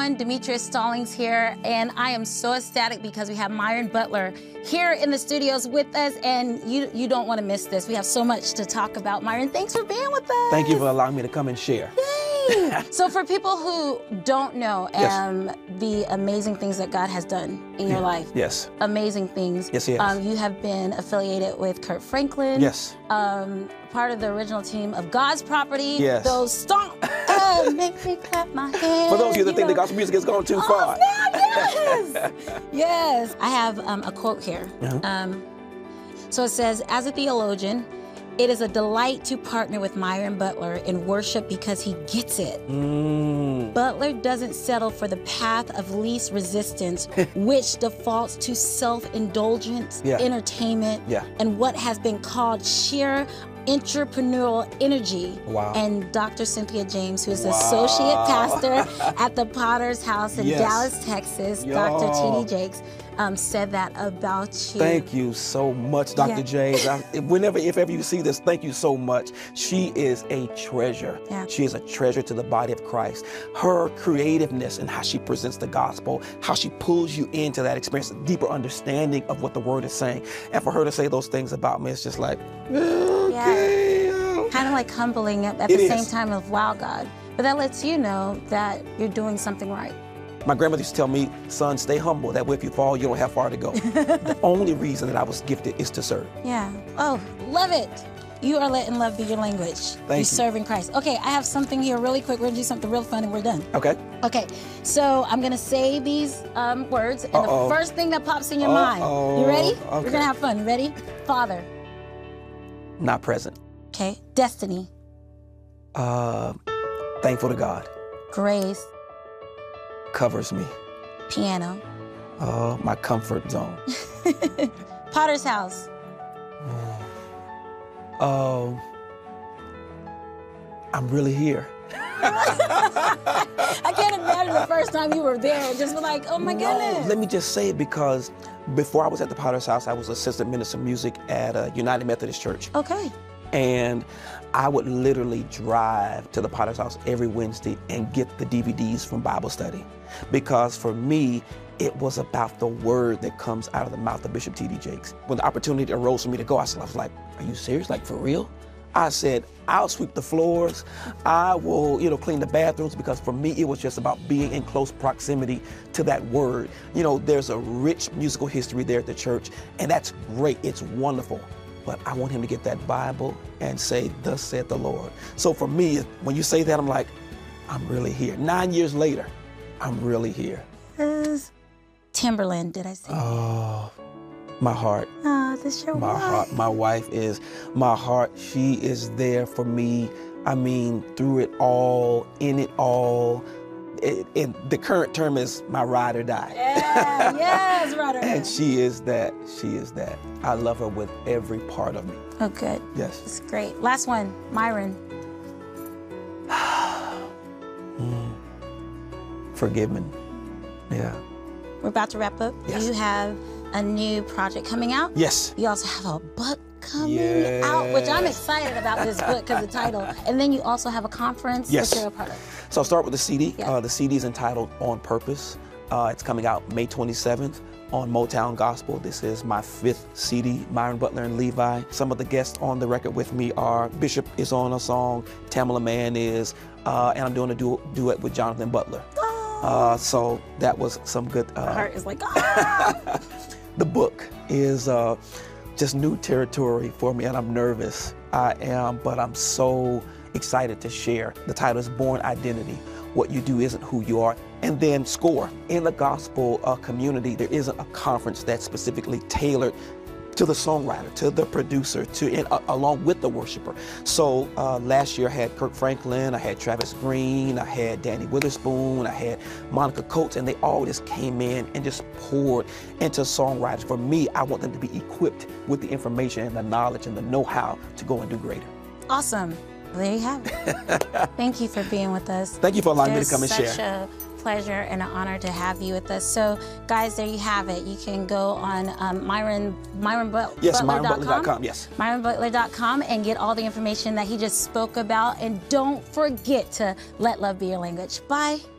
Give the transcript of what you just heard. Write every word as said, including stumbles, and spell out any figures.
everyone. Demetrius Stallings here, and I am so ecstatic because we have Myron Butler here in the studios with us, and you you don't want to miss this. We have so much to talk about. Myron, thanks for being with us. Thank you for allowing me to come and share. Yay! So for people who don't know Yes. um, the amazing things that God has done in your Yeah. life. Yes. Amazing things. Yes, he has. Um, you have been affiliated with Kirk Franklin. Yes. Um, part of the original team of God's Property. Yes. Those stomp. Oh, make me clap my hands. For those of you that you think know. the gospel music has gone too Oh, far. snap, yes. Yes. I have um, a quote here. Uh-huh. Um, so it says, as a theologian, it is a delight to partner with Myron Butler in worship because he gets it. Mm. Butler doesn't settle for the path of least resistance, which defaults to self-indulgence, Yeah. entertainment, Yeah. and what has been called sheer entrepreneurial energy. Wow. And Doctor Cynthia James, who is the Wow. associate pastor at the Potter's House in Yes. Dallas, Texas, Yo. Doctor T D Jakes, um, said that about you. Thank you so much, Doctor Yeah. James. I, if- whenever, if ever you see this, thank you so much. She is a treasure. Yeah. She is a treasure to the body of Christ. Her creativeness and how she presents the gospel, how she pulls you into that experience, a deeper understanding of what the word is saying. And for her to say those things about me, it's just like, okay. uh, Kind of like humbling at at It the same is. time of, wow, God. But that lets you know that you're doing something right. My grandmother used to tell me, son, stay humble. That way if you fall, you don't have far to go. The only reason that I was gifted is to serve. Yeah. Oh, love it. You are letting love be your language. Thank You're you. serving Christ. Okay, I have something here really quick. We're gonna do something real fun and we're done. Okay. Okay, so I'm gonna say these um, words, and Uh-oh. the first thing that pops in your Uh-oh. mind. You ready? Okay. We're gonna have fun. You ready? Father. Not present. Okay. Destiny. Uh, thankful to God. Grace. Covers me. Piano. Uh, my comfort zone. Potter's House. Um, I'm really here. I can't imagine the first time you were there, just like, oh my No, goodness. let me just say it because before I was at the Potter's House, I was assistant minister of music at uh, United Methodist Church. Okay. And I would literally drive to the Potter's House every Wednesday and get the D V Ds from Bible study. Because for me, it was about the word that comes out of the mouth of Bishop T D Jakes. When the opportunity arose for me to go, I was like, are you serious? Like, for real? I said, I'll sweep the floors. I will, you know, clean the bathrooms, because for me, it was just about being in close proximity to that word. You know, there's a rich musical history there at the church, and that's great. It's wonderful. But I want him to get that Bible and say, thus saith the Lord. So for me, when you say that, I'm like, I'm really here. Nine years later, I'm really here. Yes. Timberland, did I say? Oh, my heart. Oh, this your My wife. heart. My wife is my heart. She is there for me. I mean, through it all, in it all. It, it, the current term is my ride or die. Yeah, yes, right or And die. she is that. She is that. I love her with every part of me. Oh, good. Yes. It's great. Last one, Myron. Mm. Forgiven. Yeah. We're about to wrap up. Yes. You have a new project coming out. Yes. You also have a book coming Yes. out, which I'm excited about this book because of the title. And then you also have a conference Yes. that you're a part of. So I'll start with the C D. Yeah. Uh, the C D is entitled On Purpose. Uh, it's coming out May twenty-seventh on Motown Gospel. This is my fifth C D, Myron Butler and Levi. Some of the guests on the record with me are Bishop is on a song, Tamala Mann is, uh, and I'm doing a du duet with Jonathan Butler. Oh, Uh, so that was some good. Uh, my heart is like, ah. The book is uh, just new territory for me, and I'm nervous. I am, but I'm so excited to share. The title is Born Identity. What you do isn't who you are. And then SCORE. In the gospel uh, community, there isn't a conference that's specifically tailored to the songwriter, to the producer, to and, uh, along with the worshiper. So uh, last year I had Kirk Franklin, I had Travis Green, I had Danny Witherspoon, I had Monica Coates, and they all just came in and just poured into songwriters. For me, I want them to be equipped with the information and the knowledge and the know-how to go and do greater. Awesome. Well, there you have it. Thank you for being with us. Thank you for allowing me to It's come and such share. a pleasure and an honor to have you with us. So, guys, there you have it. You can go on um, Myron, Myron But Yes, Butler myron butler dot com, yes. myron butler dot com and get all the information that he just spoke about. And don't forget to let love be your language. Bye.